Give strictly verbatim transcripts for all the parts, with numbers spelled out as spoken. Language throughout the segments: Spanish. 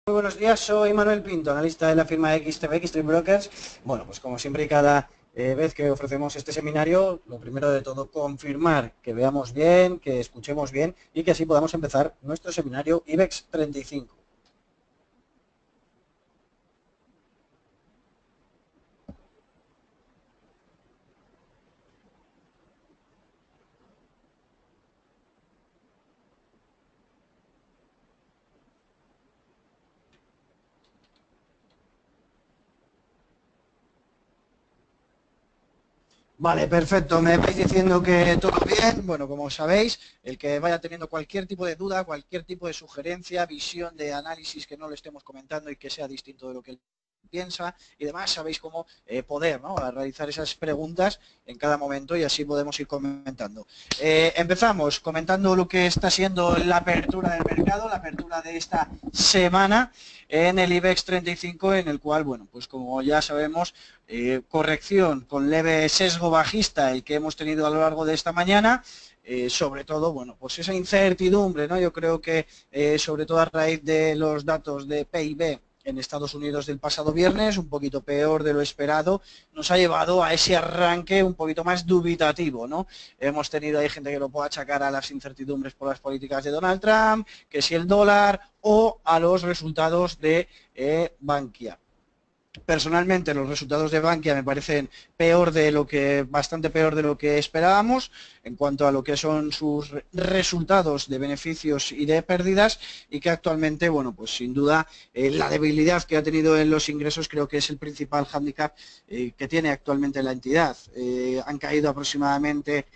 Muy buenos días, soy Manuel Pinto, analista de la firma X T B, X Trade Brokers. Bueno, pues como siempre y cada eh, vez que ofrecemos este seminario, lo primero de todo, confirmar que veamos bien, que escuchemos bien y que así podamos empezar nuestro seminario IBEX treinta y cinco. Vale, perfecto. Me vais diciendo que todo bien. Bueno, como sabéis, el que vaya teniendo cualquier tipo de duda, cualquier tipo de sugerencia, visión de análisis que no lo estemos comentando y que sea distinto de lo que él piensa y demás, sabéis cómo eh, poder, ¿no?, a realizar esas preguntas en cada momento y así podemos ir comentando. Eh, empezamos comentando lo que está siendo la apertura del mercado, la apertura de esta semana en el IBEX treinta y cinco, en el cual, bueno, pues como ya sabemos, eh, corrección con leve sesgo bajista el que hemos tenido a lo largo de esta mañana. Eh, sobre todo, bueno, pues esa incertidumbre, ¿no? Yo creo que eh, sobre todo a raíz de los datos de P I B en Estados Unidos del pasado viernes, un poquito peor de lo esperado, nos ha llevado a ese arranque un poquito más dubitativo, ¿no? Hemos tenido ahí gente que lo puede achacar a las incertidumbres por las políticas de Donald Trump, que si el dólar o a los resultados de eh, Bankia. Personalmente los resultados de Bankia me parecen peor de lo que, bastante peor de lo que esperábamos en cuanto a lo que son sus resultados de beneficios y de pérdidas, y que actualmente, bueno, pues sin duda eh, la debilidad que ha tenido en los ingresos creo que es el principal hándicap eh, que tiene actualmente la entidad. Eh, han caído aproximadamente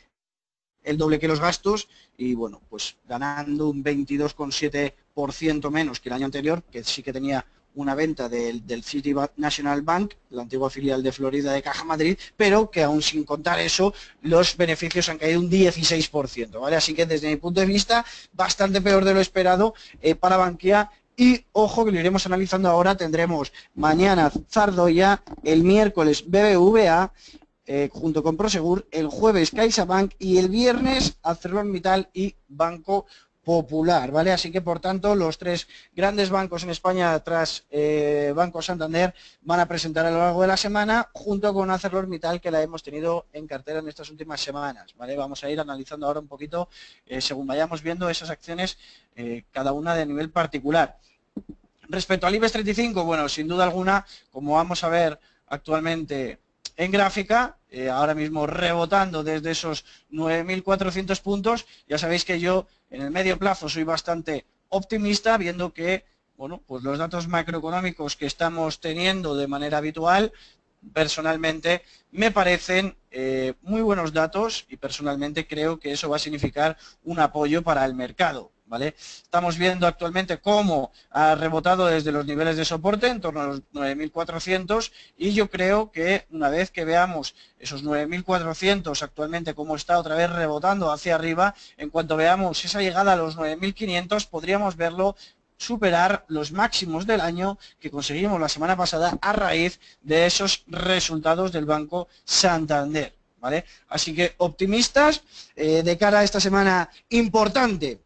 el doble que los gastos y, bueno, pues ganando un veintidós coma siete por ciento menos que el año anterior, que sí que tenía una venta del, del City National Bank, la antigua filial de Florida de Caja Madrid, pero que aún sin contar eso, los beneficios han caído un dieciséis por ciento, ¿vale? Así que desde mi punto de vista, bastante peor de lo esperado eh, para Bankia. Y ojo que lo iremos analizando ahora, tendremos mañana Zardoya, el miércoles B B V A, Eh, junto con Prosegur, el jueves CaixaBank y el viernes ArcelorMittal y Banco Popular, ¿vale? Así que, por tanto, los tres grandes bancos en España tras eh, Banco Santander van a presentar a lo largo de la semana, junto con ArcelorMittal, que la hemos tenido en cartera en estas últimas semanas, ¿vale? Vamos a ir analizando ahora un poquito, eh, según vayamos viendo esas acciones, eh, cada una de nivel particular. Respecto al IBEX treinta y cinco, bueno, sin duda alguna, como vamos a ver actualmente en gráfica, eh, ahora mismo rebotando desde esos nueve mil cuatrocientos puntos, ya sabéis que yo en el medio plazo soy bastante optimista, viendo que, bueno, pues los datos macroeconómicos que estamos teniendo de manera habitual, personalmente me parecen eh, muy buenos datos, y personalmente creo que eso va a significar un apoyo para el mercado, ¿vale? Estamos viendo actualmente cómo ha rebotado desde los niveles de soporte en torno a los nueve mil cuatrocientos, y yo creo que una vez que veamos esos nueve mil cuatrocientos actualmente cómo está otra vez rebotando hacia arriba, en cuanto veamos esa llegada a los nueve mil quinientos, podríamos verlo superar los máximos del año que conseguimos la semana pasada a raíz de esos resultados del Banco Santander, ¿vale? Así que optimistas eh, de cara a esta semana importante.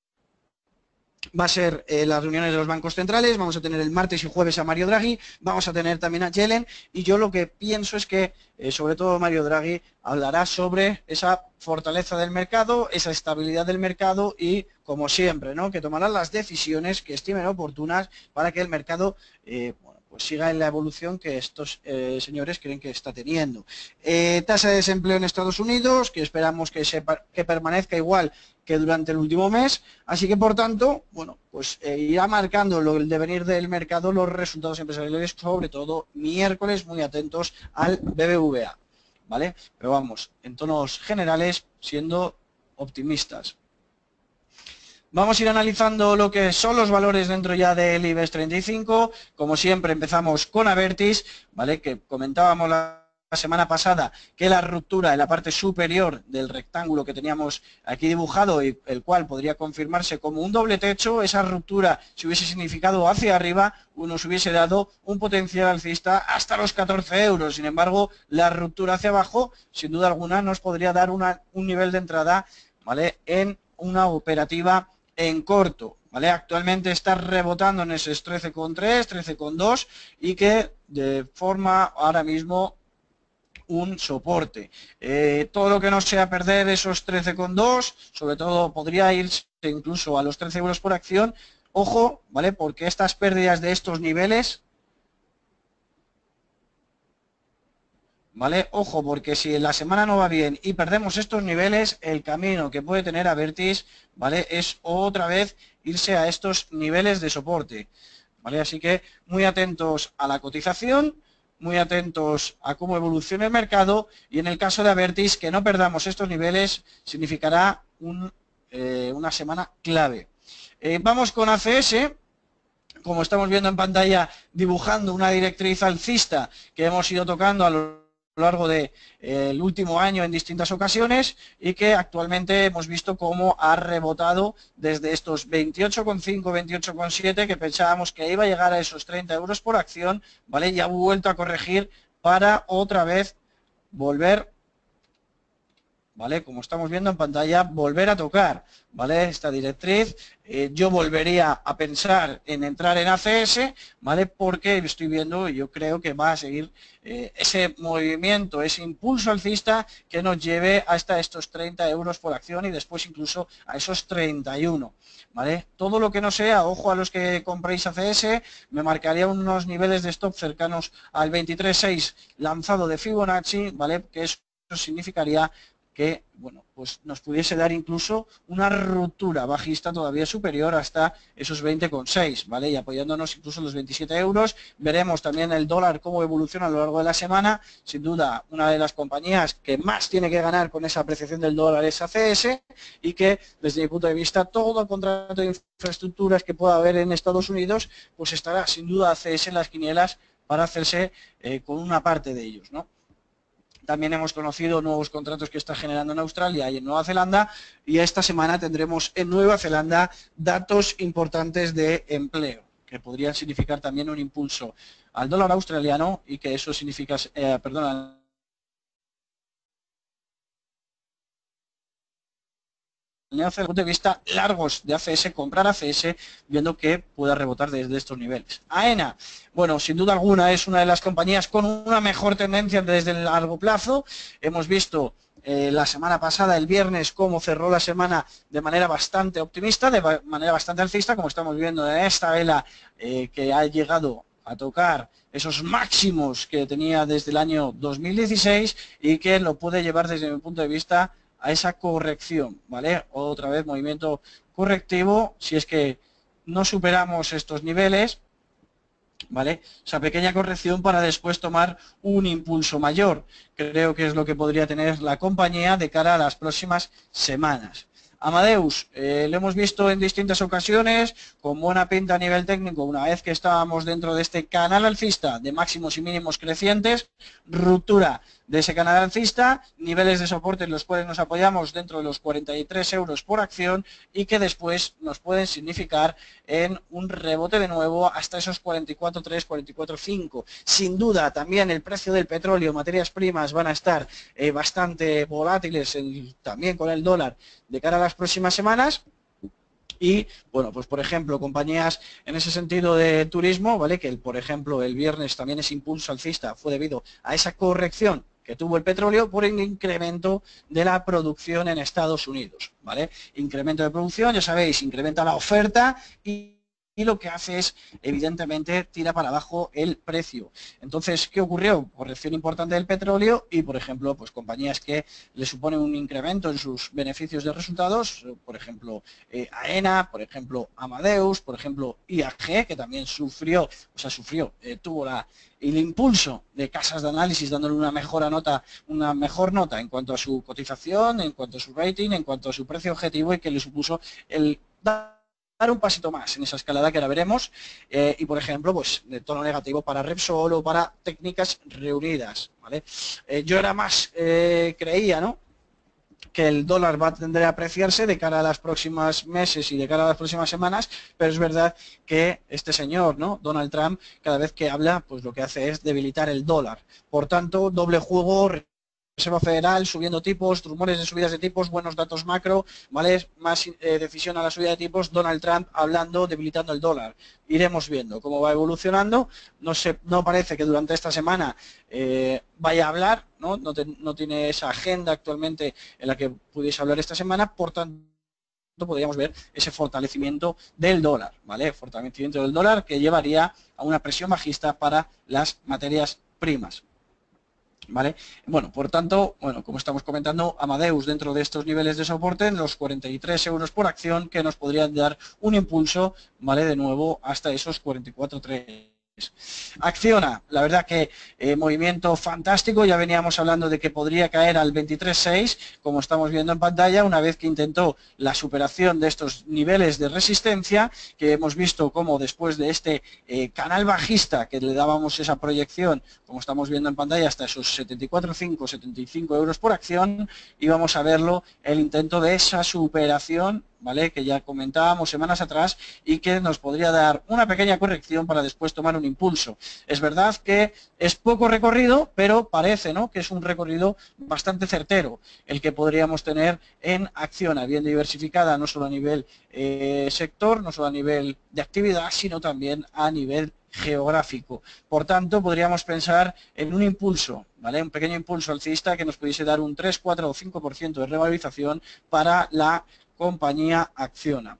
Va a ser eh, las reuniones de los bancos centrales, vamos a tener el martes y jueves a Mario Draghi, vamos a tener también a Yellen, y yo lo que pienso es que, eh, sobre todo Mario Draghi, hablará sobre esa fortaleza del mercado, esa estabilidad del mercado y, como siempre, ¿no?, que tomarán las decisiones que estimen oportunas para que el mercado eh, bueno, pues siga en la evolución que estos eh, señores creen que está teniendo. Eh, tasa de desempleo en Estados Unidos, que esperamos que, se, que permanezca igual que durante el último mes, así que, por tanto, bueno, pues eh, irá marcando lo, el devenir del mercado, los resultados empresariales, sobre todo miércoles, muy atentos al B B V A, ¿vale? Pero vamos, en tonos generales, siendo optimistas. Vamos a ir analizando lo que son los valores dentro ya del IBEX treinta y cinco. Como siempre, empezamos con Abertis, ¿vale?, que comentábamos la la semana pasada que la ruptura en la parte superior del rectángulo que teníamos aquí dibujado, y el cual podría confirmarse como un doble techo, esa ruptura, si hubiese significado hacia arriba, nos hubiese dado un potencial alcista hasta los catorce euros. Sin embargo, la ruptura hacia abajo, sin duda alguna, nos podría dar una, un nivel de entrada, ¿vale?, en una operativa en corto, ¿vale? Actualmente está rebotando en esos trece coma tres, trece coma dos y que de forma ahora mismo un soporte. Eh, todo lo que no sea perder esos trece coma dos, sobre todo podría irse incluso a los trece euros por acción. Ojo, ¿vale? Porque estas pérdidas de estos niveles, ¿vale? Ojo, porque si la semana no va bien y perdemos estos niveles, el camino que puede tener Abertis, ¿vale? Es otra vez irse a estos niveles de soporte, ¿vale? Así que muy atentos a la cotización, muy atentos a cómo evoluciona el mercado y en el caso de Abertis, que no perdamos estos niveles, significará un, eh, una semana clave. Eh, vamos con A C S. Como estamos viendo en pantalla, dibujando una directriz alcista que hemos ido tocando a lo largo del de, eh, último año en distintas ocasiones y que actualmente hemos visto cómo ha rebotado desde estos veintiocho coma cinco, veintiocho coma siete que pensábamos que iba a llegar a esos treinta euros por acción, ¿vale? Y ha vuelto a corregir para otra vez volver, ¿vale? Como estamos viendo en pantalla, volver a tocar, ¿vale? Esta directriz, eh, yo volvería a pensar en entrar en A C S, ¿vale? Porque estoy viendo y yo creo que va a seguir eh, ese movimiento, ese impulso alcista que nos lleve hasta estos treinta euros por acción y después incluso a esos treinta y uno, ¿vale? Todo lo que no sea, ojo a los que compréis A C S, me marcaría unos niveles de stop cercanos al veintitrés coma seis lanzado de Fibonacci, ¿vale? Que eso significaría que, bueno, pues nos pudiese dar incluso una ruptura bajista todavía superior hasta esos veinte coma seis, ¿vale? Y apoyándonos incluso en los veintisiete euros, veremos también el dólar cómo evoluciona a lo largo de la semana. Sin duda, una de las compañías que más tiene que ganar con esa apreciación del dólar es A C S y que, desde mi punto de vista, todo contrato de infraestructuras que pueda haber en Estados Unidos, pues estará sin duda A C S en las quinielas para hacerse eh, con una parte de ellos, ¿no? También hemos conocido nuevos contratos que está generando en Australia y en Nueva Zelanda y esta semana tendremos en Nueva Zelanda datos importantes de empleo que podrían significar también un impulso al dólar australiano y que eso significa, eh, perdón, desde el punto de vista largos de A C S, comprar A C S viendo que pueda rebotar desde estos niveles. AENA, bueno, sin duda alguna es una de las compañías con una mejor tendencia desde el largo plazo. Hemos visto eh, la semana pasada, el viernes, cómo cerró la semana de manera bastante optimista, de manera bastante alcista, como estamos viendo en esta vela eh, que ha llegado a tocar esos máximos que tenía desde el año dos mil dieciséis y que lo puede llevar desde mi punto de vista a esa corrección, ¿vale? Otra vez movimiento correctivo, si es que no superamos estos niveles, ¿vale? Esa pequeña corrección para después tomar un impulso mayor. Creo que es lo que podría tener la compañía de cara a las próximas semanas. Amadeus, eh, lo hemos visto en distintas ocasiones, con buena pinta a nivel técnico, una vez que estábamos dentro de este canal alcista de máximos y mínimos crecientes, ruptura de ese canal alcista, niveles de soporte en los cuales nos apoyamos dentro de los cuarenta y tres euros por acción y que después nos pueden significar en un rebote de nuevo hasta esos cuarenta y cuatro tres, cuarenta y cuatro cinco. Sin duda, también el precio del petróleo, materias primas van a estar eh, bastante volátiles el, también con el dólar de cara a las próximas semanas. Y, bueno, pues por ejemplo, compañías en ese sentido de turismo, ¿vale? Que, el, por ejemplo, el viernes también ese impulso alcista fue debido a esa corrección que tuvo el petróleo por el incremento de la producción en Estados Unidos, ¿vale? Incremento de producción, ya sabéis, incrementa la oferta y y lo que hace es, evidentemente, tira para abajo el precio. Entonces, ¿qué ocurrió? Corrección importante del petróleo y, por ejemplo, pues compañías que le suponen un incremento en sus beneficios de resultados, por ejemplo, eh, AENA, por ejemplo, Amadeus, por ejemplo, I A G, que también sufrió, o sea, sufrió, eh, tuvo la, el impulso de casas de análisis dándole una mejor nota, una mejor nota en cuanto a su cotización, en cuanto a su rating, en cuanto a su precio objetivo y que le supuso el dar un pasito más en esa escalada que ahora veremos eh, y por ejemplo pues de tono negativo para Repsol o para Técnicas Reunidas, ¿vale? Eh, yo era más, eh, creía, ¿no?, que el dólar va a tender a apreciarse de cara a las próximas meses y de cara a las próximas semanas, pero es verdad que este señor, ¿no?, Donald Trump, cada vez que habla, pues lo que hace es debilitar el dólar. Por tanto, doble juego Reserva Federal subiendo tipos, rumores de subidas de tipos, buenos datos macro, ¿vale? Más eh, decisión a la subida de tipos, Donald Trump hablando, debilitando el dólar. Iremos viendo cómo va evolucionando. No, se, no parece que durante esta semana eh, vaya a hablar, ¿no? No, te, no tiene esa agenda actualmente en la que pudiese hablar esta semana, por tanto podríamos ver ese fortalecimiento del dólar, ¿vale? Fortalecimiento del dólar que llevaría a una presión bajista para las materias primas. ¿Vale? Bueno, por tanto, bueno, como estamos comentando, Amadeus dentro de estos niveles de soporte en los cuarenta y tres euros por acción que nos podrían dar un impulso, ¿vale? De nuevo hasta esos cuarenta y cuatro tres. Acciona, la verdad que eh, movimiento fantástico, ya veníamos hablando de que podría caer al veintitrés seis, como estamos viendo en pantalla, una vez que intentó la superación de estos niveles de resistencia, que hemos visto como después de este eh, canal bajista, que le dábamos esa proyección, como estamos viendo en pantalla, hasta esos setenta y cuatro cinco, setenta y cinco euros por acción, y vamos a verlo, el intento de esa superación, ¿vale? Que ya comentábamos semanas atrás y que nos podría dar una pequeña corrección para después tomar un impulso. Es verdad que es poco recorrido, pero parece, ¿no?, que es un recorrido bastante certero el que podríamos tener en Acciona, bien diversificada, no solo a nivel eh, sector, no solo a nivel de actividad, sino también a nivel geográfico. Por tanto, podríamos pensar en un impulso, ¿vale? Un pequeño impulso alcista que nos pudiese dar un tres, cuatro o cinco por ciento de revalorización para la compañía Acciona.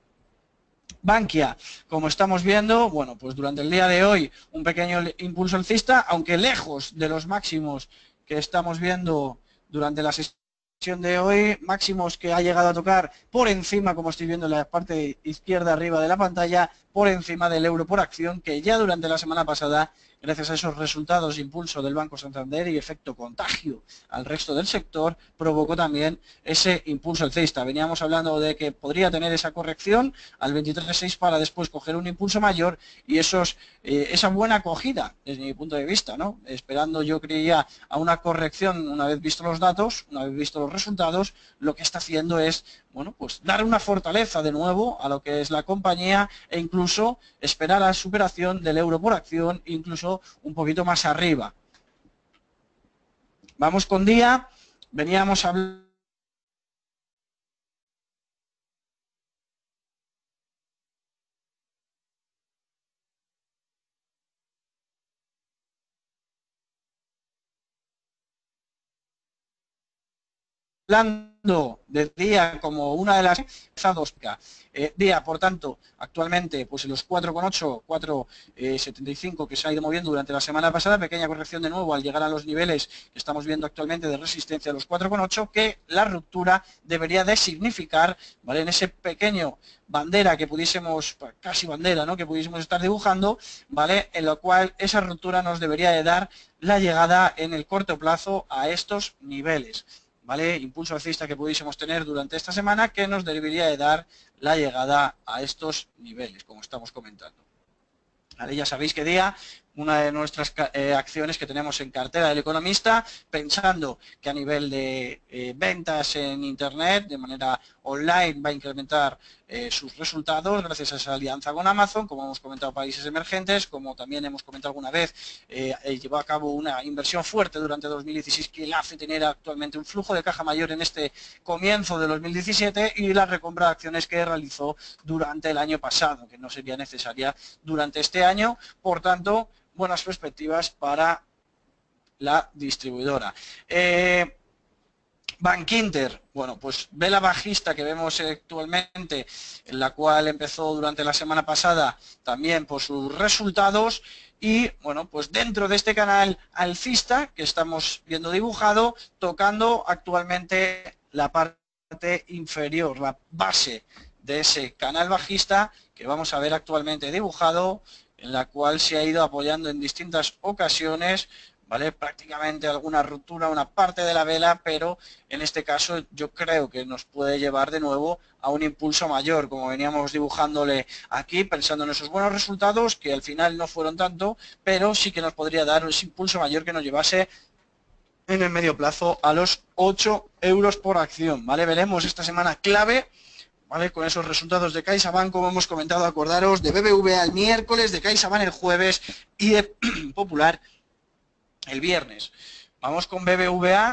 Bankia, como estamos viendo, bueno, pues durante el día de hoy un pequeño impulso alcista, aunque lejos de los máximos que estamos viendo durante la sesión de hoy, máximos que ha llegado a tocar por encima, como estoy viendo en la parte izquierda arriba de la pantalla, por encima del euro por acción, que ya durante la semana pasada, gracias a esos resultados de impulso del Banco Santander y efecto contagio al resto del sector, provocó también ese impulso alcista. Veníamos hablando de que podría tener esa corrección al veintitrés seis para después coger un impulso mayor y esos, eh, esa buena acogida, desde mi punto de vista, ¿no? Esperando, yo creía, a una corrección una vez visto los datos, una vez visto los resultados, lo que está haciendo es, bueno, pues dar una fortaleza de nuevo a lo que es la compañía e incluso esperar a la superación del euro por acción, incluso un poquito más arriba. Vamos con día, veníamos hablando hablando de día como una de las eh, día, por tanto, actualmente pues en los cuatro coma ocho, cuatro coma setenta y cinco que se ha ido moviendo durante la semana pasada, pequeña corrección de nuevo al llegar a los niveles que estamos viendo actualmente de resistencia a los cuatro coma ocho, que la ruptura debería de significar, ¿vale?, en ese pequeño bandera que pudiésemos, casi bandera, ¿no?, que pudiésemos estar dibujando, ¿vale?, en lo cual esa ruptura nos debería de dar la llegada en el corto plazo a estos niveles. ¿Vale? Impulso alcista que pudiésemos tener durante esta semana que nos debería de dar la llegada a estos niveles, como estamos comentando. ¿Vale? Ya sabéis que día, una de nuestras eh, acciones que tenemos en cartera del economista, pensando que a nivel de eh, ventas en Internet, de manera online, va a incrementar eh, sus resultados gracias a esa alianza con Amazon, como hemos comentado, países emergentes, como también hemos comentado alguna vez, eh, eh, llevó a cabo una inversión fuerte durante dos mil dieciséis que le hace tener actualmente un flujo de caja mayor en este comienzo de dos mil diecisiete y la recompra de acciones que realizó durante el año pasado, que no sería necesaria durante este año, por tanto, buenas perspectivas para la distribuidora. Eh, Bankinter, bueno, pues vela bajista que vemos actualmente, en la cual empezó durante la semana pasada también por sus resultados y, bueno, pues dentro de este canal alcista que estamos viendo dibujado, tocando actualmente la parte inferior, la base de ese canal bajista que vamos a ver actualmente dibujado, en la cual se ha ido apoyando en distintas ocasiones, ¿vale? Prácticamente alguna ruptura, una parte de la vela, pero en este caso yo creo que nos puede llevar de nuevo a un impulso mayor, como veníamos dibujándole aquí, pensando en esos buenos resultados, que al final no fueron tanto, pero sí que nos podría dar ese impulso mayor que nos llevase en el medio plazo a los ocho euros por acción, ¿vale? Veremos esta semana clave, ¿vale?, con esos resultados de CaixaBank, como hemos comentado, acordaros, de B B V A el miércoles, de CaixaBank el jueves y de Popular el viernes. Vamos con B B V A.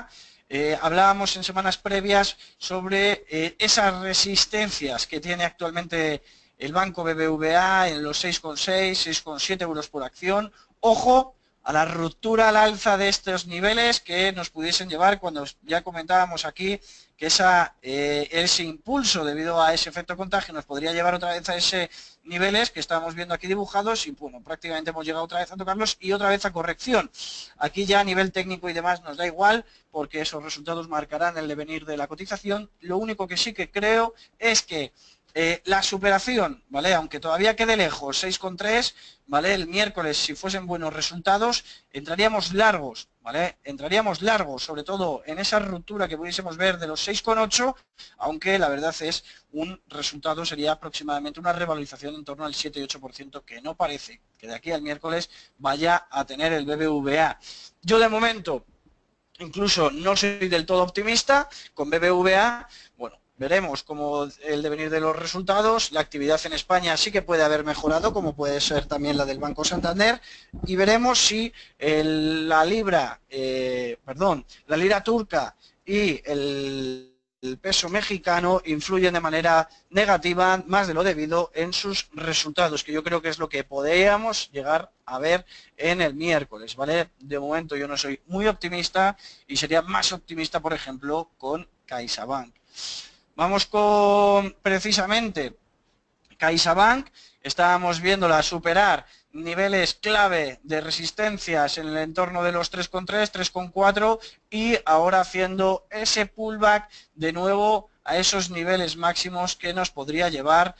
Eh, hablábamos en semanas previas sobre eh, esas resistencias que tiene actualmente el banco B B V A en los seis coma seis, seis coma siete euros por acción. Ojo a la ruptura al alza de estos niveles que nos pudiesen llevar, cuando ya comentábamos aquí que esa, eh, ese impulso debido a ese efecto contagio nos podría llevar otra vez a esos niveles que estamos viendo aquí dibujados y bueno, prácticamente hemos llegado otra vez a tocarlos y otra vez a corrección. Aquí ya a nivel técnico y demás nos da igual porque esos resultados marcarán el devenir de la cotización. Lo único que sí que creo es que Eh, la superación, ¿vale? Aunque todavía quede lejos, seis coma tres, ¿vale? El miércoles, si fuesen buenos resultados, entraríamos largos, ¿vale? Entraríamos largos, sobre todo en esa ruptura que pudiésemos ver de los seis coma ocho, aunque la verdad es un resultado sería aproximadamente una revalorización en torno al siete y ocho por ciento, que no parece que de aquí al miércoles vaya a tener el B B V A. Yo de momento, incluso no soy del todo optimista con B B V A, bueno, veremos cómo el devenir de los resultados. La actividad en España sí que puede haber mejorado, como puede ser también la del Banco Santander, y veremos si el, la libra, eh, perdón, la lira turca y el, el peso mexicano influyen de manera negativa, más de lo debido, en sus resultados, que yo creo que es lo que podríamos llegar a ver en el miércoles, ¿vale? De momento yo no soy muy optimista y sería más optimista, por ejemplo, con CaixaBank. Vamos con, precisamente, CaixaBank. Estábamos viéndola superar niveles clave de resistencias en el entorno de los tres coma tres, tres coma cuatro y ahora haciendo ese pullback de nuevo a esos niveles máximos que nos podría llevar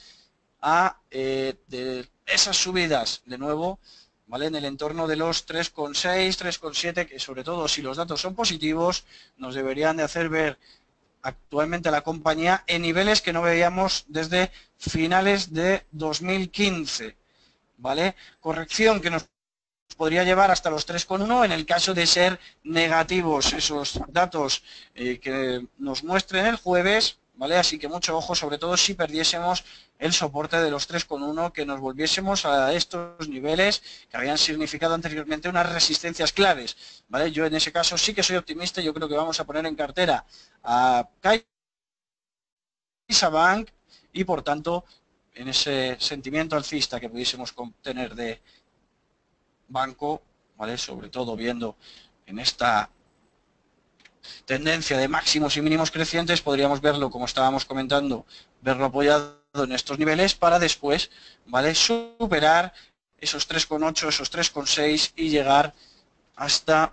a eh, de esas subidas de nuevo, ¿vale? En el entorno de los tres coma seis, tres coma siete, que sobre todo si los datos son positivos nos deberían de hacer ver actualmente la compañía en niveles que no veíamos desde finales de dos mil quince, ¿vale? Corrección que nos podría llevar hasta los tres coma uno en el caso de ser negativos esos datos eh, que nos muestren el jueves, ¿vale? Así que mucho ojo, sobre todo si perdiésemos el soporte de los tres coma uno, que nos volviésemos a estos niveles que habían significado anteriormente unas resistencias claves, ¿vale? Yo en ese caso sí que soy optimista, yo creo que vamos a poner en cartera a CaixaBank y por tanto en ese sentimiento alcista que pudiésemos tener de banco, ¿vale? Sobre todo viendo en esta tendencia de máximos y mínimos crecientes, podríamos verlo, como estábamos comentando, verlo apoyado en estos niveles para después, ¿vale? Superar esos tres coma ocho, esos tres coma seis y llegar hasta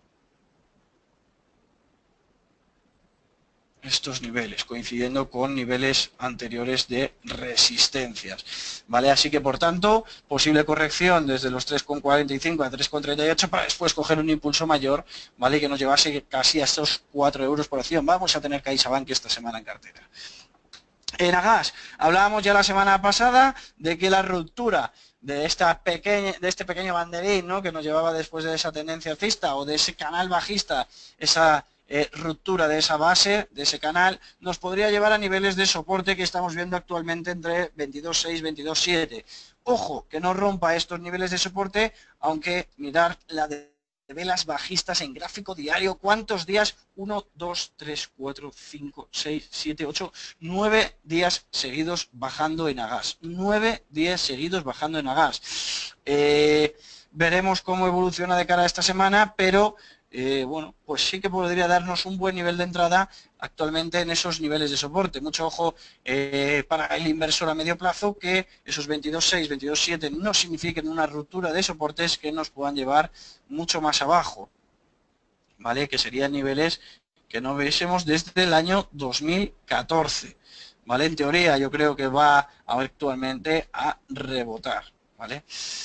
estos niveles, coincidiendo con niveles anteriores de resistencias, ¿vale? Así que, por tanto, posible corrección desde los tres coma cuarenta y cinco a tres coma treinta y ocho para después coger un impulso mayor, ¿vale? Que nos llevase casi a estos cuatro euros por acción. Vamos a tener CaixaBank esta semana en cartera. En Agas, hablábamos ya la semana pasada de que la ruptura de, esta pequeña, de este pequeño banderín, ¿no? Que nos llevaba después de esa tendencia alcista o de ese canal bajista, esa Eh, ruptura de esa base, de ese canal, nos podría llevar a niveles de soporte que estamos viendo actualmente entre veintidós coma seis, veintidós coma siete. Ojo, que no rompa estos niveles de soporte, aunque mirar la de velas bajistas en gráfico diario, ¿cuántos días? uno, dos, tres, cuatro, cinco, seis, siete, ocho, nueve días seguidos bajando en Agas. nueve días seguidos bajando en Agas. Eh, veremos cómo evoluciona de cara a esta semana, pero Eh, bueno, pues sí que podría darnos un buen nivel de entrada actualmente en esos niveles de soporte. Mucho ojo eh, para el inversor a medio plazo, que esos veintidós coma seis, veintidós coma siete no signifiquen una ruptura de soportes que nos puedan llevar mucho más abajo, ¿vale? Que serían niveles que no viésemos desde el año dos mil catorce, ¿vale? En teoría yo creo que va actualmente a rebotar, ¿vale?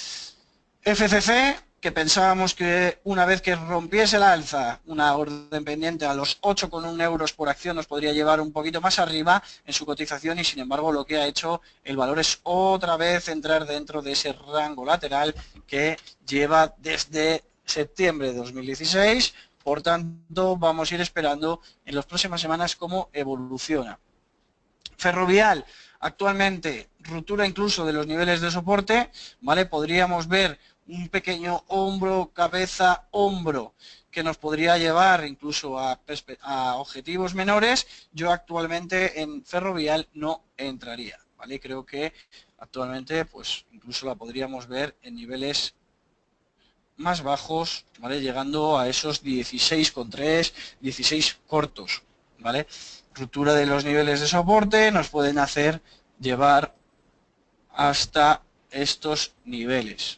F C C, que pensábamos que una vez que rompiese la alza, una orden pendiente a los ocho coma uno euros por acción nos podría llevar un poquito más arriba en su cotización y sin embargo lo que ha hecho el valor es otra vez entrar dentro de ese rango lateral que lleva desde septiembre de dos mil dieciséis, por tanto vamos a ir esperando en las próximas semanas cómo evoluciona. Ferrovial, actualmente ruptura incluso de los niveles de soporte, ¿vale? Podríamos ver un pequeño hombro, cabeza, hombro, que nos podría llevar incluso a, a objetivos menores, yo actualmente en Ferrovial no entraría, ¿vale? Creo que actualmente pues incluso la podríamos ver en niveles más bajos, ¿vale? Llegando a esos dieciséis coma tres, dieciséis cortos, ¿vale? Ruptura de los niveles de soporte nos pueden hacer llevar hasta estos niveles,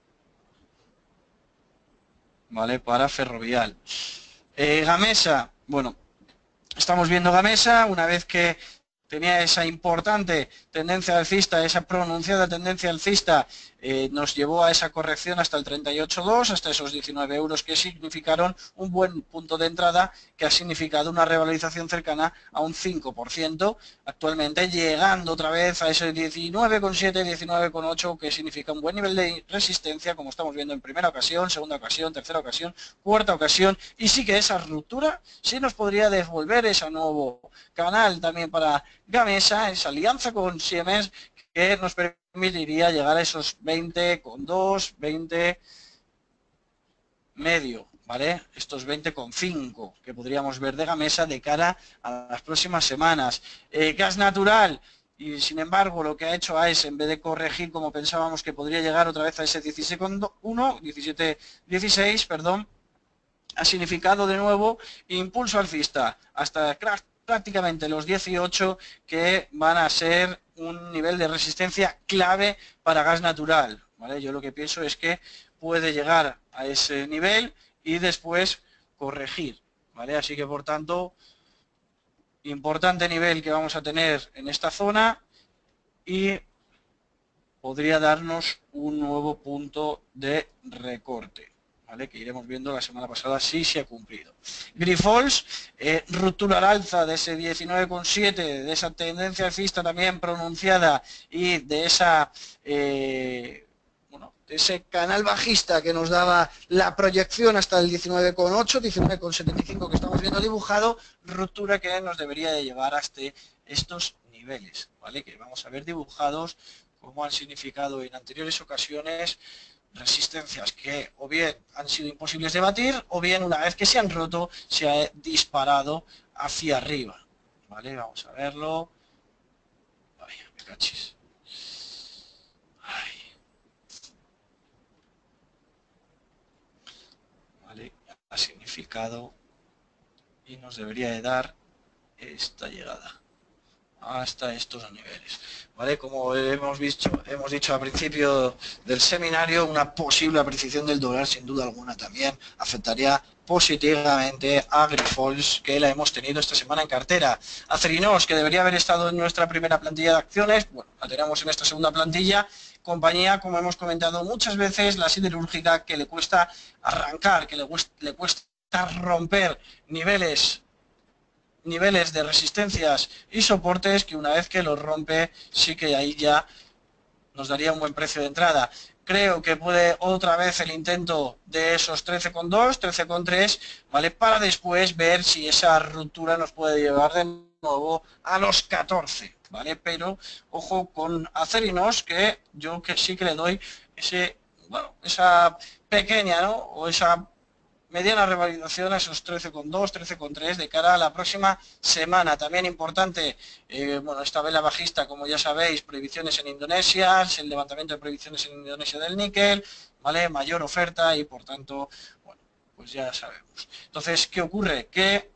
¿vale? Para Ferrovial. Eh, Gamesa, bueno, estamos viendo Gamesa, una vez que tenía esa importante tendencia alcista, esa pronunciada tendencia alcista, eh, nos llevó a esa corrección hasta el treinta y ocho coma dos, hasta esos diecinueve euros, que significaron un buen punto de entrada, que ha significado una revalorización cercana a un cinco por ciento, actualmente llegando otra vez a ese diecinueve coma siete, diecinueve coma ocho, que significa un buen nivel de resistencia, como estamos viendo en primera ocasión, segunda ocasión, tercera ocasión, cuarta ocasión, y sí que esa ruptura sí nos podría devolver ese nuevo canal también para Gamesa, esa alianza con Siemens, que nos permitiría llegar a esos veinte coma dos, veinte medio, ¿vale? Estos veinte coma cinco que podríamos ver de Gamesa de cara a las próximas semanas. Eh, gas natural, y sin embargo lo que ha hecho A E S, en vez de corregir como pensábamos que podría llegar otra vez a ese dieciséis coma uno, diecisiete dieciséis, perdón, ha significado de nuevo impulso alcista hasta prácticamente los dieciocho, que van a ser un nivel de resistencia clave para gas natural, ¿vale? Yo lo que pienso es que puede llegar a ese nivel y después corregir, ¿vale? Así que por tanto, importante nivel que vamos a tener en esta zona y podría darnos un nuevo punto de recorte, ¿vale? Que iremos viendo la semana pasada si se ha cumplido. Grifols, eh, ruptura al alza de ese diecinueve coma siete, de esa tendencia alcista también pronunciada y de esa eh, bueno, de ese canal bajista que nos daba la proyección hasta el diecinueve coma ocho, diecinueve coma setenta y cinco que estamos viendo dibujado, ruptura que nos debería de llevar hasta estos niveles, ¿vale? Que vamos a ver dibujados como han significado en anteriores ocasiones resistencias que o bien han sido imposibles de batir o bien una vez que se han roto se ha disparado hacia arriba, ¿vale? Vamos a verlo. Ay, me cachis. Ay. Vale, ha significado y nos debería de dar esta llegada hasta estos niveles, ¿vale? Como hemos visto, hemos dicho al principio del seminario, una posible apreciación del dólar sin duda alguna también afectaría positivamente a Grifols, que la hemos tenido esta semana en cartera. Acerinox, que debería haber estado en nuestra primera plantilla de acciones, bueno, la tenemos en esta segunda plantilla. Compañía, como hemos comentado muchas veces, la siderúrgica, que le cuesta arrancar, que le cuesta, le cuesta romper niveles niveles de resistencias y soportes, que una vez que los rompe sí que ahí ya nos daría un buen precio de entrada. Creo que puede otra vez el intento de esos trece coma dos, trece coma tres, ¿vale? Para después ver si esa ruptura nos puede llevar de nuevo a los catorce, ¿vale? Pero ojo con Acerinox, que yo que sí que le doy ese, bueno, esa pequeña, ¿no? O esa mediana revalidación a esos trece coma dos, trece coma tres de cara a la próxima semana. También importante, eh, bueno, esta vela bajista, como ya sabéis, prohibiciones en Indonesia, el levantamiento de prohibiciones en Indonesia del níquel, ¿vale? Mayor oferta y por tanto, bueno, pues ya sabemos. Entonces, ¿qué ocurre? Que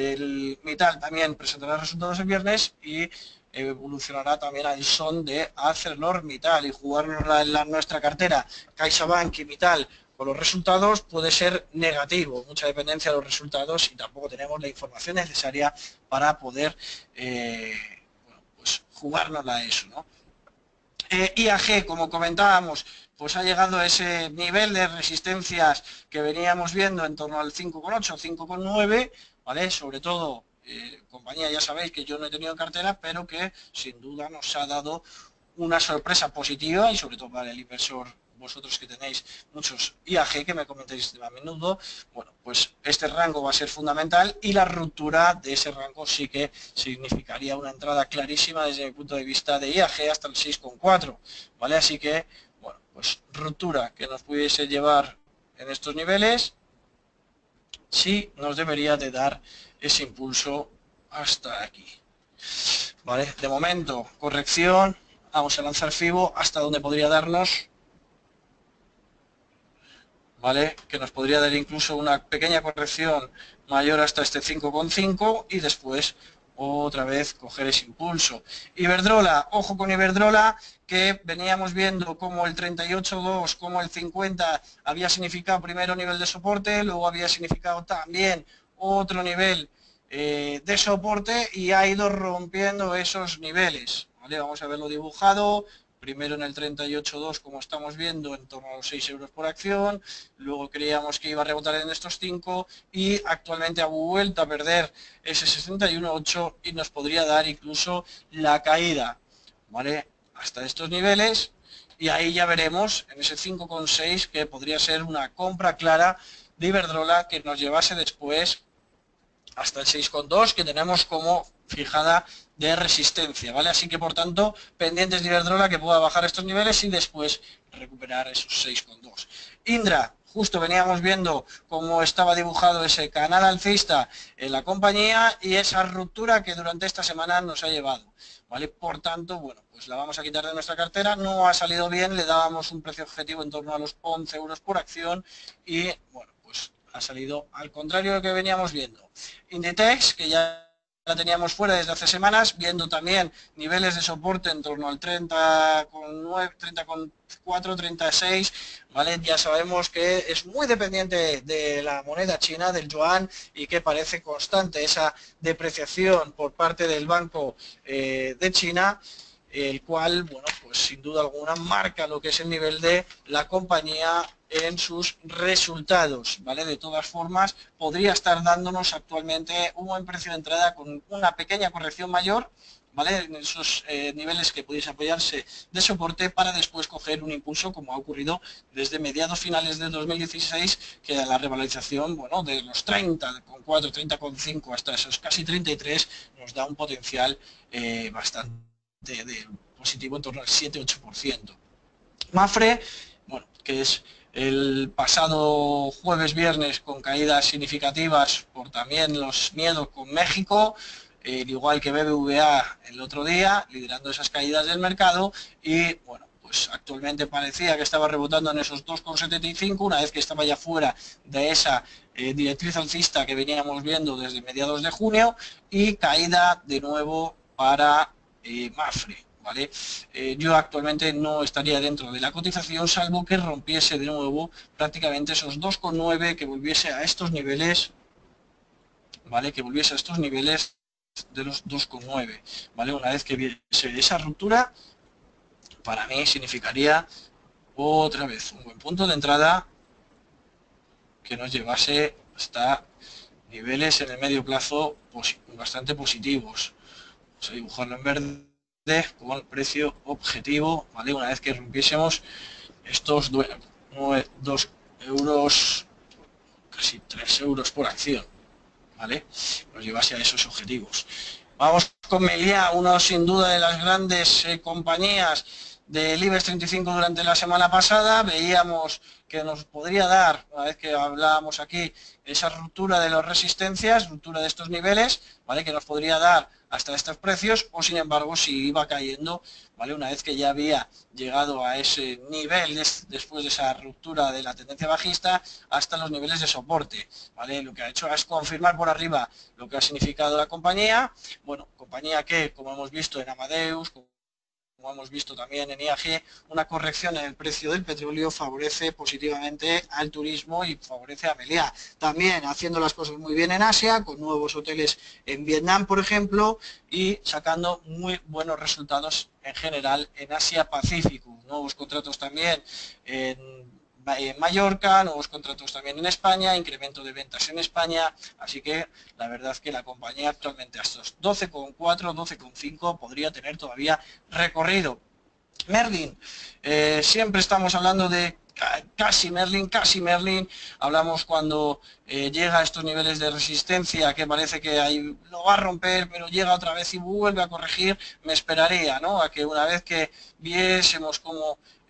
el Mittal también presentará resultados el viernes y evolucionará también al son de ArcelorMittal, y jugarnos en la, nuestra cartera CaixaBank y Mittal con los resultados puede ser negativo, mucha dependencia de los resultados, y tampoco tenemos la información necesaria para poder eh, bueno, pues jugárnosla a eso, ¿no? Eh, I A G, como comentábamos, pues ha llegado a ese nivel de resistencias que veníamos viendo en torno al cinco coma ocho, cinco coma nueve, ¿vale? Sobre todo, eh, compañía, ya sabéis que yo no he tenido en cartera, pero que sin duda nos ha dado una sorpresa positiva, y sobre todo para el inversor, vosotros que tenéis muchos I A G que me comentáis a menudo, bueno, pues este rango va a ser fundamental, y la ruptura de ese rango sí que significaría una entrada clarísima desde mi punto de vista de I A G hasta el seis coma cuatro, ¿vale? Así que, bueno, pues ruptura que nos pudiese llevar en estos niveles sí nos debería de dar ese impulso hasta aquí. Vale, de momento, corrección, vamos a lanzar FIBO hasta donde podría darnos, ¿vale? Que nos podría dar incluso una pequeña corrección mayor hasta este cinco coma cinco y después otra vez coger ese impulso. Iberdrola, ojo con Iberdrola, que veníamos viendo como el treinta y ocho coma dos, como el cincuenta había significado primero nivel de soporte, luego había significado también otro nivel eh, de soporte y ha ido rompiendo esos niveles, ¿vale? Vamos a verlo dibujado. Primero en el treinta y ocho coma dos, como estamos viendo, en torno a los seis euros por acción. Luego creíamos que iba a rebotar en estos cinco y actualmente ha vuelto a perder ese sesenta y uno coma ocho y nos podría dar incluso la caída, ¿vale? Hasta estos niveles y ahí ya veremos en ese cinco coma seis que podría ser una compra clara de Iberdrola que nos llevase después hasta el seis coma dos que tenemos como fijada de resistencia, ¿vale? Así que, por tanto, pendientes de Iberdrola que pueda bajar estos niveles y después recuperar esos seis coma dos. Indra, justo veníamos viendo cómo estaba dibujado ese canal alcista en la compañía y esa ruptura que durante esta semana nos ha llevado, ¿vale? Por tanto, bueno, pues la vamos a quitar de nuestra cartera, no ha salido bien, le dábamos un precio objetivo en torno a los once euros por acción y, bueno, pues ha salido al contrario de lo que veníamos viendo. Inditex, que ya la teníamos fuera desde hace semanas, viendo también niveles de soporte en torno al treinta coma nueve, treinta coma cuatro, treinta y seis, ¿vale? Ya sabemos que es muy dependiente de la moneda china, del yuan, y que parece constante esa depreciación por parte del Banco eh, de China, el cual, bueno, pues sin duda alguna marca lo que es el nivel de la compañía en sus resultados, ¿vale? De todas formas, podría estar dándonos actualmente un buen precio de entrada con una pequeña corrección mayor, ¿vale? En esos eh, niveles que pudiese apoyarse de soporte para después coger un impulso como ha ocurrido desde mediados finales del dos mil dieciséis, que la revalorización, bueno, de los treinta coma cuatro, treinta coma cinco hasta esos casi treinta y tres nos da un potencial eh, bastante de, de positivo en torno al siete ocho por ciento. Mafre, bueno, que es el pasado jueves, viernes, con caídas significativas por también los miedos con México, eh, igual que B B V A el otro día, liderando esas caídas del mercado y, bueno, pues actualmente parecía que estaba rebotando en esos dos coma setenta y cinco, una vez que estaba ya fuera de esa eh, directriz alcista que veníamos viendo desde mediados de junio y caída de nuevo para eh, Mafre. ¿Vale? Eh, yo actualmente no estaría dentro de la cotización salvo que rompiese de nuevo prácticamente esos dos coma nueve, que volviese a estos niveles, ¿vale? Que volviese a estos niveles de los dos coma nueve, ¿vale? Una vez que viese esa ruptura, para mí significaría otra vez un buen punto de entrada que nos llevase hasta niveles en el medio plazo posi- bastante positivos. Vamos a dibujarlo en verde con el precio objetivo, ¿vale? Una vez que rompiésemos estos dos euros, casi tres euros por acción, ¿vale? Nos llevase a esos objetivos. Vamos con Meliá, uno sin duda de las grandes eh, compañías del IBEX treinta y cinco durante la semana pasada. Veíamos que nos podría dar, una vez que hablábamos aquí, esa ruptura de las resistencias, ruptura de estos niveles, ¿vale? Que nos podría dar hasta estos precios, o sin embargo si iba cayendo, ¿vale? Una vez que ya había llegado a ese nivel des, después de esa ruptura de la tendencia bajista hasta los niveles de soporte, ¿vale? Lo que ha hecho es confirmar por arriba lo que ha significado la compañía, bueno, compañía que, como hemos visto en Amadeus, como hemos visto también en I A G, una corrección en el precio del petróleo favorece positivamente al turismo y favorece a Meliá. También haciendo las cosas muy bien en Asia, con nuevos hoteles en Vietnam, por ejemplo, y sacando muy buenos resultados en general en Asia-Pacífico. Nuevos contratos también en en Mallorca, nuevos contratos también en España, incremento de ventas en España, así que la verdad es que la compañía actualmente a estos doce coma cuatro, doce coma cinco podría tener todavía recorrido. Merlin, eh, siempre estamos hablando de casi Merlin, casi Merlin, hablamos cuando eh, llega a estos niveles de resistencia que parece que ahí lo va a romper, pero llega otra vez y vuelve a corregir, me esperaría, ¿no? A que una vez que viésemos como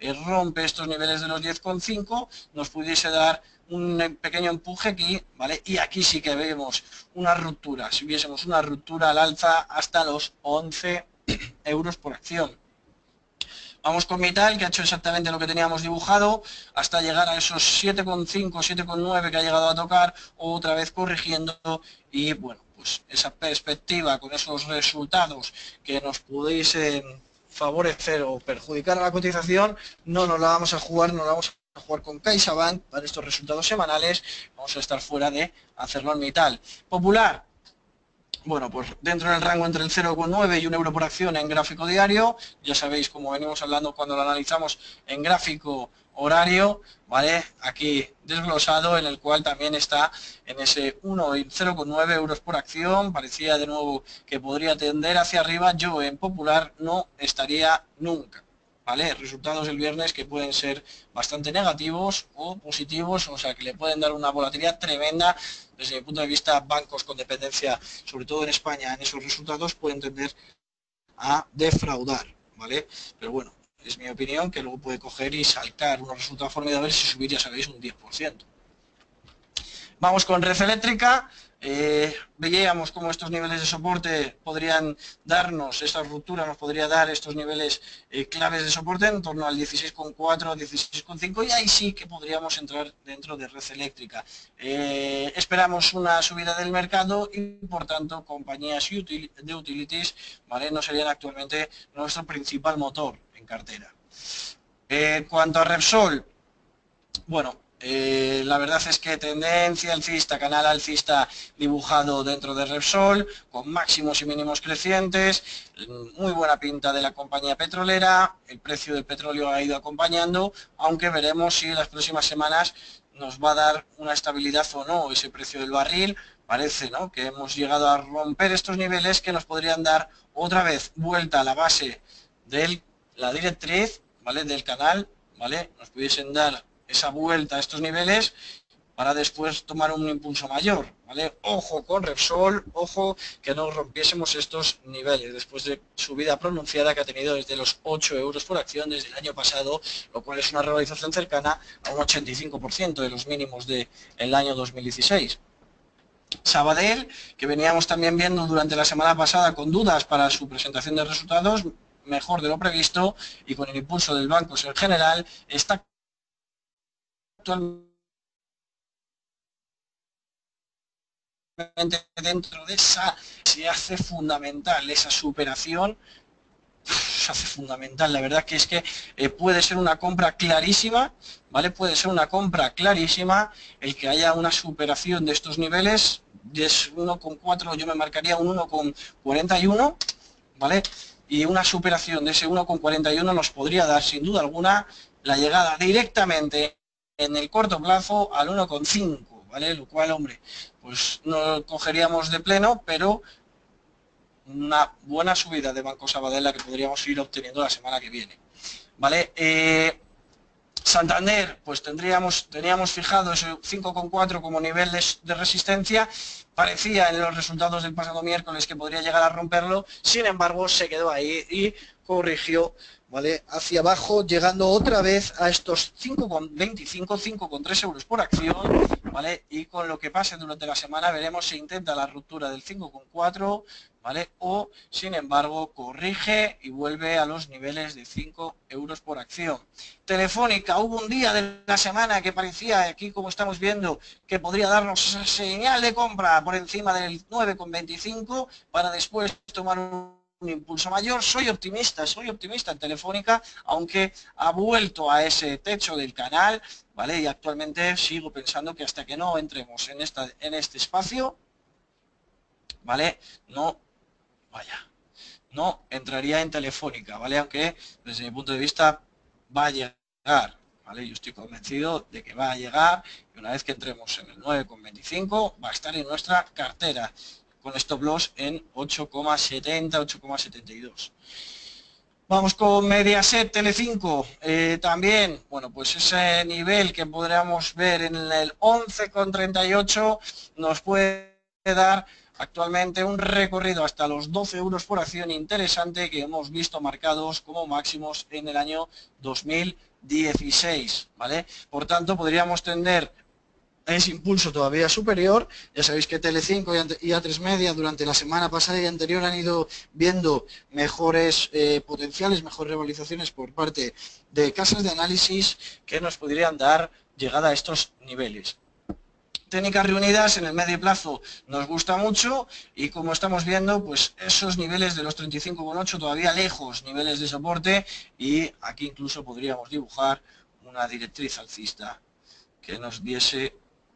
eh, rompe estos niveles de los diez coma cinco, nos pudiese dar un pequeño empuje aquí, ¿vale? Y aquí sí que vemos una ruptura, si viésemos una ruptura al alza hasta los once euros por acción. Vamos con Vital, que ha hecho exactamente lo que teníamos dibujado, hasta llegar a esos siete coma cinco, siete coma nueve que ha llegado a tocar, otra vez corrigiendo, y bueno, pues esa perspectiva con esos resultados que nos pudiesen favorecer o perjudicar a la cotización, no nos la vamos a jugar, no la vamos a jugar con CaixaBank para estos resultados semanales, vamos a estar fuera de hacerlo en Vital. Popular. Bueno, pues dentro del rango entre el cero coma nueve y un euro por acción en gráfico diario, ya sabéis, como venimos hablando cuando lo analizamos en gráfico horario, ¿vale? Aquí desglosado, en el cual también está en ese uno y cero coma nueve euros por acción, parecía de nuevo que podría tender hacia arriba, yo en Popular no estaría nunca. ¿Vale? Resultados el viernes que pueden ser bastante negativos o positivos, o sea que le pueden dar una volatilidad tremenda. Desde mi punto de vista, bancos con dependencia, sobre todo en España, en esos resultados pueden tender a defraudar, ¿vale? Pero bueno, es mi opinión, que luego puede coger y saltar unos resultados formidables y subir, ya sabéis, un diez por ciento. Vamos con Red Eléctrica. Eh, veíamos cómo estos niveles de soporte podrían darnos, esta ruptura nos podría dar estos niveles eh, claves de soporte en torno al dieciséis coma cuatro, dieciséis coma cinco, y ahí sí que podríamos entrar dentro de Red Eléctrica. Eh, esperamos una subida del mercado y por tanto compañías de utilities, ¿vale? No serían actualmente nuestro principal motor en cartera. Eh, en cuanto a Repsol, bueno, Eh, la verdad es que tendencia alcista, canal alcista dibujado dentro de Repsol, con máximos y mínimos crecientes, muy buena pinta de la compañía petrolera, el precio del petróleo ha ido acompañando, aunque veremos si en las próximas semanas nos va a dar una estabilidad o no ese precio del barril. Parece, ¿no?, que hemos llegado a romper estos niveles que nos podrían dar otra vez vuelta a la base de la directriz, ¿vale?, del canal, ¿vale?, nos pudiesen dar esa vuelta a estos niveles para después tomar un impulso mayor, ¿vale? Ojo con Repsol, ojo que no rompiésemos estos niveles después de subida pronunciada que ha tenido desde los ocho euros por acción desde el año pasado, lo cual es una revalorización cercana a un ochenta y cinco por ciento de los mínimos del año dos mil dieciséis. Sabadell, que veníamos también viendo durante la semana pasada con dudas para su presentación de resultados, mejor de lo previsto, y con el impulso del banco en general, está actualmente dentro de esa, se hace fundamental esa superación, se hace fundamental, la verdad que es que eh, puede ser una compra clarísima, ¿vale? Puede ser una compra clarísima el que haya una superación de estos niveles, de uno coma cuatro, yo me marcaría un uno coma cuarenta y uno, ¿vale? Y una superación de ese uno coma cuarenta y uno nos podría dar sin duda alguna la llegada directamente en el corto plazo al uno coma cinco, ¿vale? Lo cual, hombre, pues no lo cogeríamos de pleno, pero una buena subida de Banco Sabadell la que podríamos ir obteniendo la semana que viene, ¿vale? Eh, Santander, pues tendríamos, teníamos fijado ese cinco coma cuatro como nivel de, de resistencia, parecía en los resultados del pasado miércoles que podría llegar a romperlo, sin embargo se quedó ahí y corrigió, ¿vale?, hacia abajo, llegando otra vez a estos cinco coma veinticinco, cinco coma tres euros por acción, ¿vale? Y con lo que pase durante la semana veremos si intenta la ruptura del cinco coma cuatro, ¿vale? O, sin embargo, corrige y vuelve a los niveles de cinco euros por acción. Telefónica, hubo un día de la semana que parecía, aquí como estamos viendo, que podría darnos esa señal de compra por encima del nueve coma veinticinco para después tomar un un impulso mayor. Soy optimista, soy optimista en Telefónica, aunque ha vuelto a ese techo del canal, ¿vale? Y actualmente sigo pensando que hasta que no entremos en, esta, en este espacio, ¿vale?, no, vaya, no entraría en Telefónica, ¿vale? Aunque desde mi punto de vista va a llegar, ¿vale? Yo estoy convencido de que va a llegar y una vez que entremos en el nueve coma veinticinco va a estar en nuestra cartera, con stop loss en ocho coma setenta, ocho coma setenta y dos. Vamos con Mediaset Telecinco, eh, también, bueno, pues ese nivel que podríamos ver en el once coma treinta y ocho nos puede dar actualmente un recorrido hasta los doce euros por acción interesante que hemos visto marcados como máximos en el año dos mil dieciséis, ¿vale? Por tanto, podríamos tener ese impulso todavía superior. Ya sabéis que Telecinco y A tres Media durante la semana pasada y anterior han ido viendo mejores eh, potenciales, mejores revalorizaciones por parte de casas de análisis que nos podrían dar llegada a estos niveles. Técnicas reunidas en el medio plazo nos gusta mucho y como estamos viendo, pues esos niveles de los treinta y cinco coma ocho todavía lejos, niveles de soporte, y aquí incluso podríamos dibujar una directriz alcista que nos diese,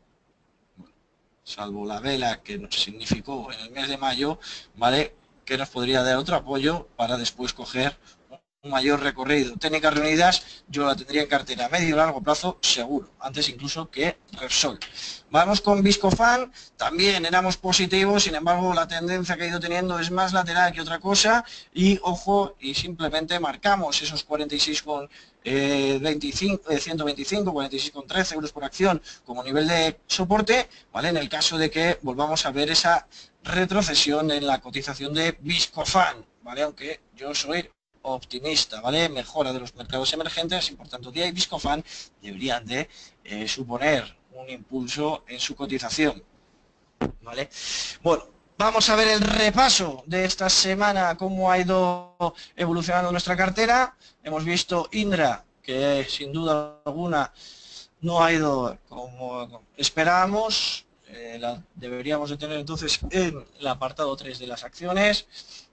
salvo la vela que nos significó en el mes de mayo, ¿vale?, que nos podría dar otro apoyo para después coger un mayor recorrido. Técnicas reunidas yo la tendría en cartera a medio y largo plazo seguro, antes incluso que Repsol. Vamos con Viscofan, también éramos positivos, sin embargo la tendencia que ha ido teniendo es más lateral que otra cosa, y ojo, y simplemente marcamos esos cuarenta y seis con veinticinco, ciento veinticinco, cuarenta y seis con trece euros por acción como nivel de soporte, ¿vale?, en el caso de que volvamos a ver esa retrocesión en la cotización de Viscofan, ¿vale?, aunque yo soy optimista, ¿vale? Mejora de los mercados emergentes y por tanto D I A y Viscofan deberían de eh, suponer un impulso en su cotización, ¿vale? Bueno, vamos a ver el repaso de esta semana, cómo ha ido evolucionando nuestra cartera. Hemos visto Indra, que sin duda alguna no ha ido como esperábamos, eh, la deberíamos de tener entonces en el apartado tres de las acciones,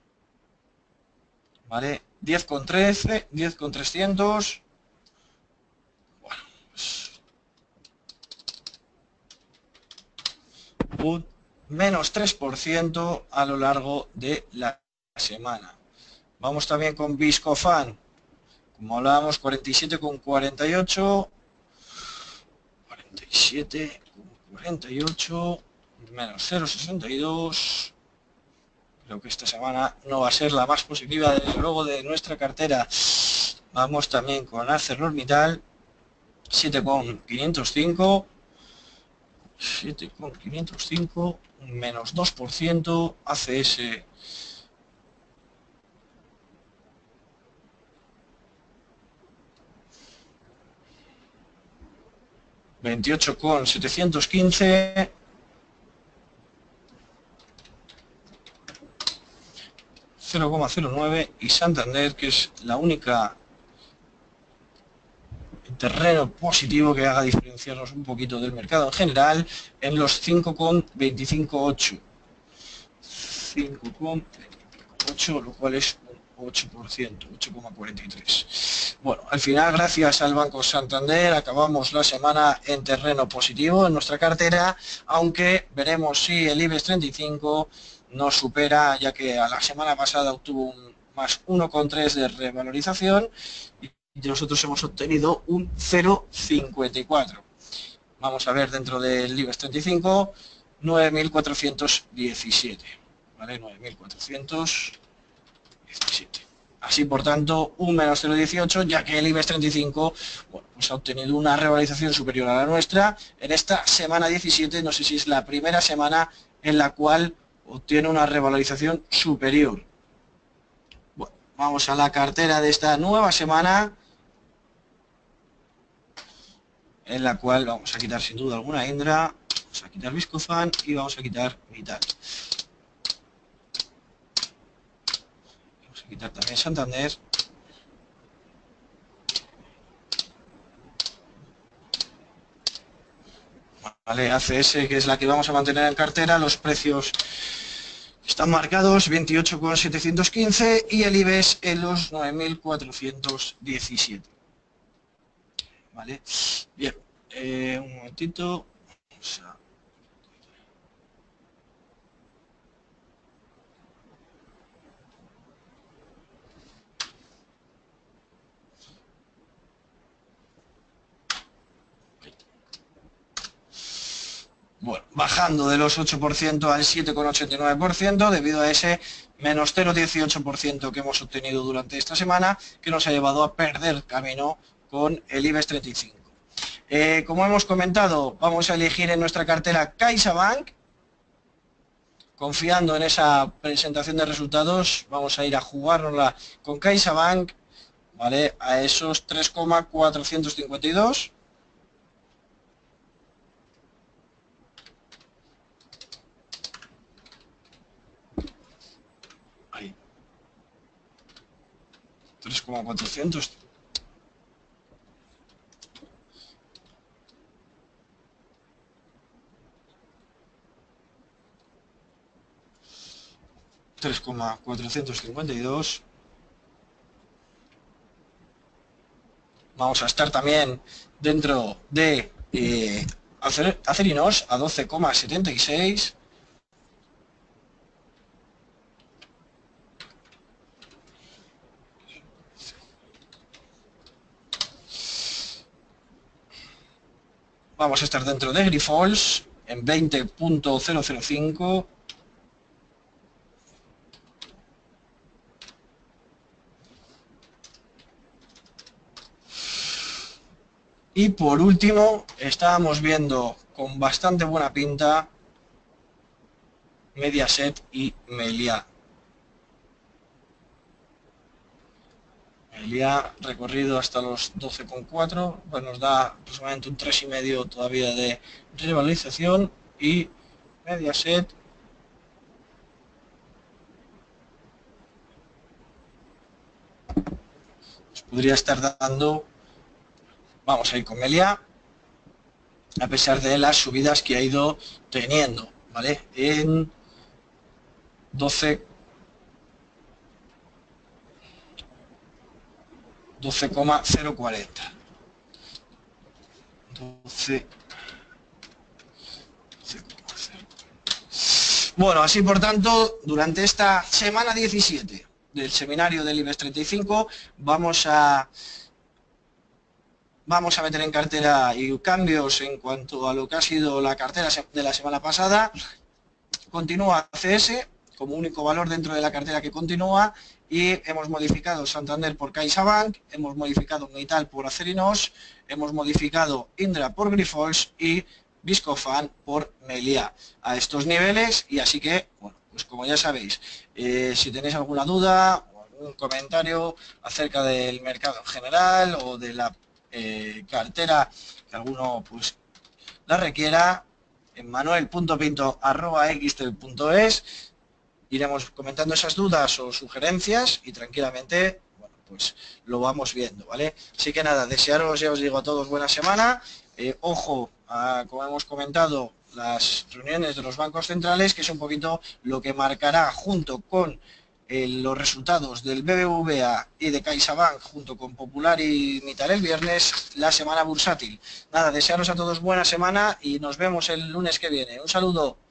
¿vale? diez con trece, diez con trescientos. Bueno, pues un menos tres por ciento a lo largo de la semana. Vamos también con Viscofan, como hablábamos, cuarenta y siete con cuarenta y ocho, cuarenta y siete con cuarenta y ocho, menos cero coma sesenta y dos. Creo que esta semana no va a ser la más positiva, desde luego, de nuestra cartera. Vamos también con ArcelorMittal, siete con quinientos cinco, siete con quinientos cinco, menos dos por ciento, A C S veintiocho con setecientos quince, cero coma cero nueve, y Santander, que es la única terreno positivo que haga diferenciarnos un poquito del mercado en general, en los cinco con veinticinco ocho, cinco con veinticinco ocho, lo cual es un ocho por ciento, ocho coma cuarenta y tres. Bueno, al final, gracias al Banco Santander, acabamos la semana en terreno positivo en nuestra cartera, aunque veremos si el IBEX treinta y cinco nos supera, ya que a la semana pasada obtuvo un más uno coma tres de revalorización y nosotros hemos obtenido un cero coma cincuenta y cuatro. Vamos a ver dentro del IBEX treinta y cinco, nueve mil cuatrocientos diecisiete, ¿vale? nueve mil cuatrocientos diecisiete. Así, por tanto, un menos cero coma dieciocho, ya que el IBEX treinta y cinco, bueno, pues ha obtenido una revalorización superior a la nuestra en esta semana diecisiete. No sé si es la primera semana en la cual obtiene una revalorización superior. Bueno, vamos a la cartera de esta nueva semana, en la cual vamos a quitar sin duda alguna Indra, vamos a quitar Viscofan y vamos a quitar Vital. Vamos a quitar también Santander. Vale, A C S, que es la que vamos a mantener en cartera, los precios están marcados veintiocho con setecientos quince y el IBEX en los nueve mil cuatrocientos diecisiete. Vale, bien, eh, un momentito. Vamos a... Bueno, bajando de los ocho por ciento al siete coma ochenta y nueve por ciento debido a ese menos cero coma dieciocho por ciento que hemos obtenido durante esta semana, que nos ha llevado a perder camino con el IBEX treinta y cinco. Eh, como hemos comentado, vamos a elegir en nuestra cartera CaixaBank. Confiando en esa presentación de resultados, vamos a ir a jugárnosla con CaixaBank, ¿vale? A esos tres coma cuatrocientos cincuenta y dos. Ahí. tres coma cuatrocientos. tres coma cuatrocientos cincuenta y dos. Vamos a estar también dentro de eh, Acerinos a doce coma setenta y seis. Vamos a estar dentro de Grifols en veinte punto cero cero cinco. Y por último, estábamos viendo con bastante buena pinta Mediaset y Meliá. Meliá recorrido hasta los doce coma cuatro, pues nos da aproximadamente un tres coma cinco todavía de revalorización, y Mediaset pues podría estar dando, vamos a ir con Meliá, a pesar de las subidas que ha ido teniendo, ¿vale? En doce coma cero cuarenta. doce. Bueno, así por tanto, durante esta semana diecisiete del seminario del IBEX treinta y cinco vamos a vamos a meter en cartera y cambios en cuanto a lo que ha sido la cartera de la semana pasada. Continúa C S como único valor dentro de la cartera que continúa, y hemos modificado Santander por CaixaBank, hemos modificado Meital por Acerinos, hemos modificado Indra por Grifols y Viscofan por Meliá a estos niveles. Y así que, bueno, pues como ya sabéis, eh, si tenéis alguna duda o algún comentario acerca del mercado en general o de la eh, cartera que alguno pues la requiera, en manuel punto pinto arroba xtel punto es iremos comentando esas dudas o sugerencias y tranquilamente, bueno, pues lo vamos viendo, ¿vale? Así que nada, desearos, ya os digo, a todos buena semana. Eh, ojo, a, como hemos comentado, las reuniones de los bancos centrales, que es un poquito lo que marcará, junto con eh, los resultados del B B V A y de CaixaBank, junto con Popular y Meital el viernes, la semana bursátil. Nada, desearos a todos buena semana y nos vemos el lunes que viene. Un saludo.